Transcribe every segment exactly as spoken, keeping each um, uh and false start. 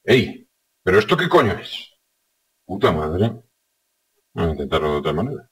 ¡Ey! ¿Pero esto qué coño es? Puta madre. Voy a intentarlo de otra manera.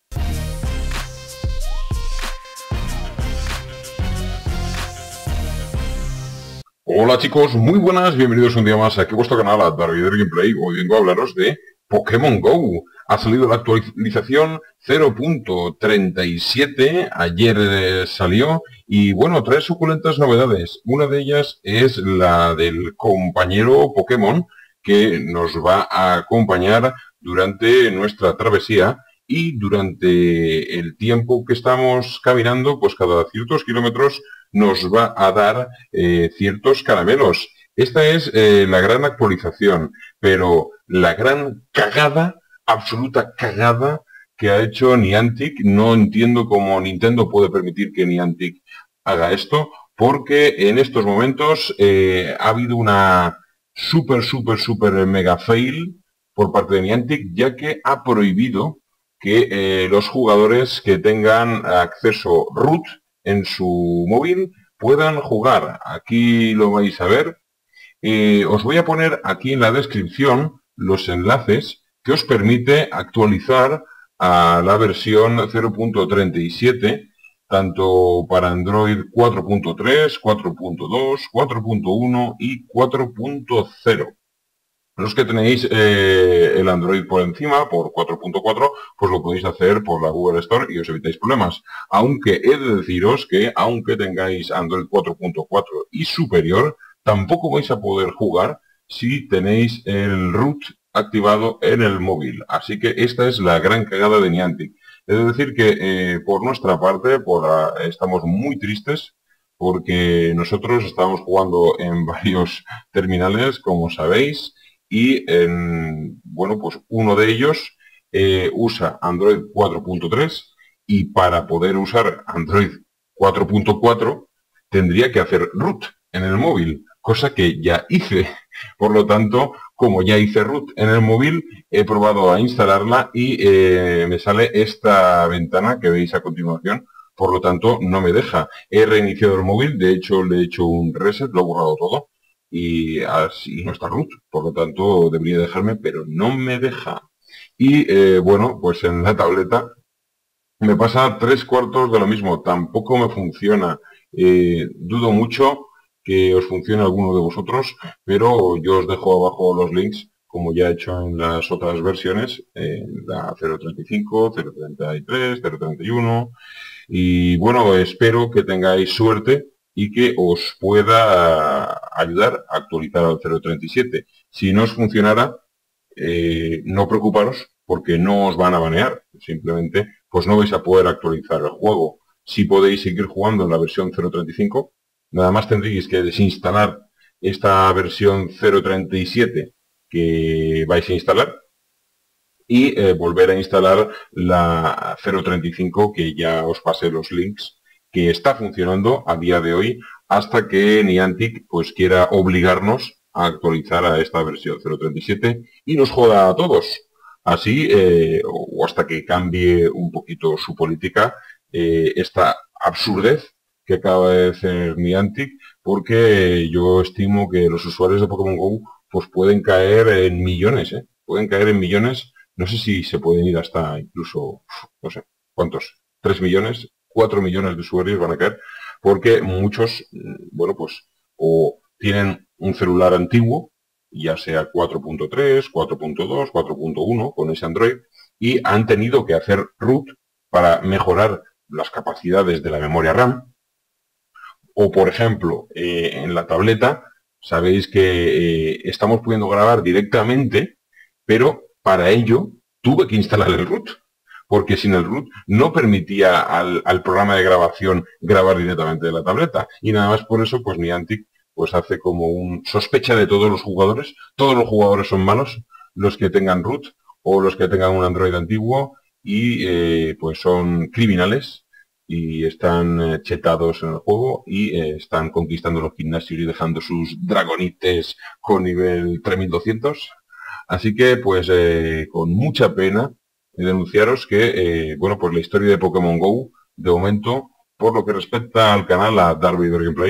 Hola chicos, muy buenas, bienvenidos un día más aquí a vuestro canal, a Darvider Gameplay. Hoy vengo a hablaros de Pokémon GO. Ha salido la actualización cero punto treinta y siete, ayer eh, salió, y bueno, trae suculentas novedades. Una de ellas es la del compañero Pokémon, que nos va a acompañar durante nuestra travesía, y durante el tiempo que estamos caminando, pues cada ciertos kilómetros nos va a dar eh, ciertos caramelos. Esta es eh, la gran actualización, pero la gran cagada, absoluta cagada que ha hecho Niantic, no entiendo cómo Nintendo puede permitir que Niantic haga esto, porque en estos momentos eh, ha habido una super, super, super mega fail por parte de Niantic, ya que ha prohibido que eh, los jugadores que tengan acceso root en su móvil puedan jugar. Aquí lo vais a ver. Eh, os voy a poner aquí en la descripción los enlaces que os permite actualizar a la versión cero punto treinta y siete, tanto para Android cuatro punto tres, cuatro punto dos, cuatro punto uno y cuatro punto cero. Los que tenéis eh, el Android por encima, por cuatro punto cuatro, pues lo podéis hacer por la Google Store y os evitáis problemas. Aunque he de deciros que, aunque tengáis Android cuatro punto cuatro y superior, tampoco vais a poder jugar si tenéis el root activado en el móvil. Así que esta es la gran cagada de Niantic. He de decir que eh, por nuestra parte por la, estamos muy tristes, porque nosotros estábamos jugando en varios terminales, como sabéis, y en, bueno, pues uno de ellos eh, usa Android cuatro punto tres, y para poder usar Android cuatro punto cuatro tendría que hacer root en el móvil, cosa que ya hice. Por lo tanto, como ya hice root en el móvil, he probado a instalarla y eh, me sale esta ventana que veis a continuación. Por lo tanto, no me deja. He reiniciado el móvil, de hecho le he hecho un reset, lo he borrado todo, y así no está root, por lo tanto debería dejarme, pero no me deja. Y eh, bueno, pues en la tableta me pasa tres cuartos de lo mismo, tampoco me funciona. Eh, dudo mucho que os funcione alguno de vosotros, pero yo os dejo abajo los links, como ya he hecho en las otras versiones, en la cero treinta y cinco, cero treinta y tres, cero treinta y uno, y bueno, espero que tengáis suerte y que os pueda ayudar a actualizar al cero treinta y siete. Si no os funcionara, eh, no preocuparos, porque no os van a banear. Simplemente, pues no vais a poder actualizar el juego. Si podéis seguir jugando en la versión cero treinta y cinco, nada más tendréis que desinstalar esta versión cero treinta y siete que vais a instalar y eh, volver a instalar la cero treinta y cinco, que ya os pasé los links, que está funcionando a día de hoy hasta que Niantic pues quiera obligarnos a actualizar a esta versión cero treinta y siete y nos joda a todos. Así, eh, o hasta que cambie un poquito su política, eh, esta absurdez que acaba de hacer Niantic, porque yo estimo que los usuarios de Pokémon GO pues pueden caer en millones, ¿eh? Pueden caer en millones. No sé si se pueden ir hasta incluso, no sé, ¿cuántos? ¿Tres millones? ¿Cuatro millones de usuarios van a caer? Porque muchos, bueno, pues, o tienen un celular antiguo, ya sea cuatro punto tres, cuatro punto dos, cuatro punto uno, con ese Android, y han tenido que hacer root para mejorar las capacidades de la memoria RAM. O, por ejemplo, eh, en la tableta, sabéis que eh, estamos pudiendo grabar directamente, pero para ello tuve que instalar el root, porque sin el root no permitía al, al programa de grabación grabar directamente de la tableta. Y nada más por eso, pues Niantic pues hace como un sospecha de todos los jugadores. Todos los jugadores son malos, los que tengan root o los que tengan un Android antiguo, y eh, pues son criminales y están eh, chetados en el juego y eh, están conquistando los gimnasios y dejando sus dragonites con nivel tres mil doscientos. Así que, pues, eh, con mucha pena, denunciaros que, eh, bueno, pues la historia de Pokémon GO, de momento, por lo que respecta al canal, a Darvider Gameplay,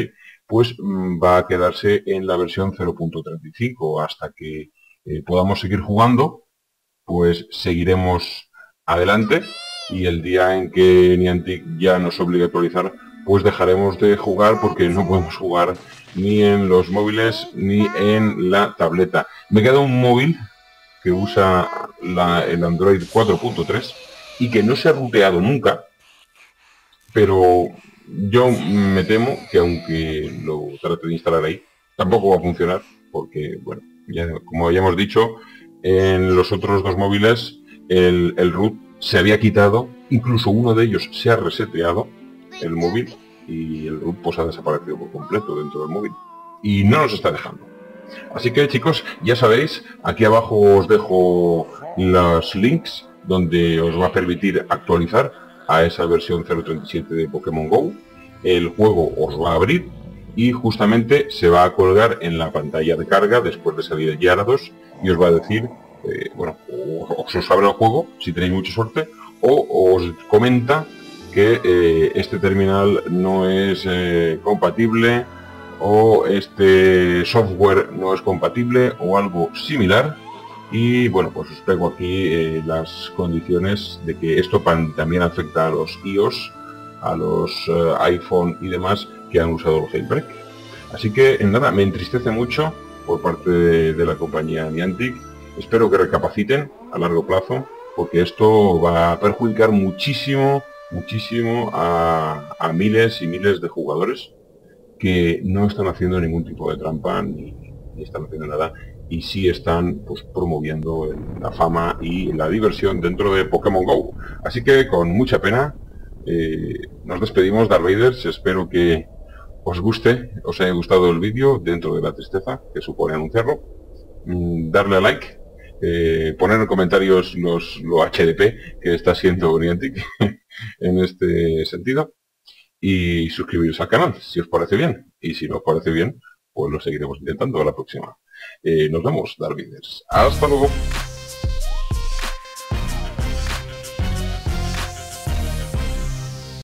pues va a quedarse en la versión cero punto treinta y cinco. Hasta que eh, podamos seguir jugando, pues seguiremos adelante, y el día en que Niantic ya nos obligue a actualizar, pues dejaremos de jugar, porque no podemos jugar ni en los móviles ni en la tableta. Me queda un móvil que usa la, el Android cuatro punto tres y que no se ha ruteado nunca, pero yo me temo que aunque lo trate de instalar ahí, tampoco va a funcionar, porque, bueno, ya, como ya hemos dicho, en los otros dos móviles el, el root se había quitado, incluso uno de ellos se ha reseteado el móvil, y el root pues ha desaparecido por completo dentro del móvil, y no nos está dejando. Así que, chicos, ya sabéis, aquí abajo os dejo los links donde os va a permitir actualizar a esa versión cero punto treinta y siete de Pokémon GO. El juego os va a abrir y justamente se va a colgar en la pantalla de carga después de salir de Gyarados, y os va a decir, eh, bueno, o os abre el juego si tenéis mucha suerte, o os comenta que eh, este terminal no es eh, compatible, o este software no es compatible, o algo similar. Y bueno, pues os pego aquí eh, las condiciones de que esto también afecta a los iOS, a los uh, iPhone y demás que han usado el jailbreak. Así que, en nada, me entristece mucho por parte de, de la compañía Niantic. Espero que recapaciten a largo plazo, porque esto va a perjudicar muchísimo, muchísimo a, a miles y miles de jugadores que no están haciendo ningún tipo de trampa, ni, ni están haciendo nada, y sí están pues promoviendo la fama y la diversión dentro de Pokémon GO. Así que, con mucha pena, eh, nos despedimos, Darth Vaders. Espero que os guste, os haya gustado el vídeo, dentro de la tristeza que supone anunciarlo. Mm, darle a like, eh, poner en comentarios los, lo H D P que está siendo Niantic en este sentido, y suscribiros al canal si os parece bien, y si no os parece bien, pues lo seguiremos intentando a la próxima. Eh, nos vemos, Darth Vaders. Hasta luego.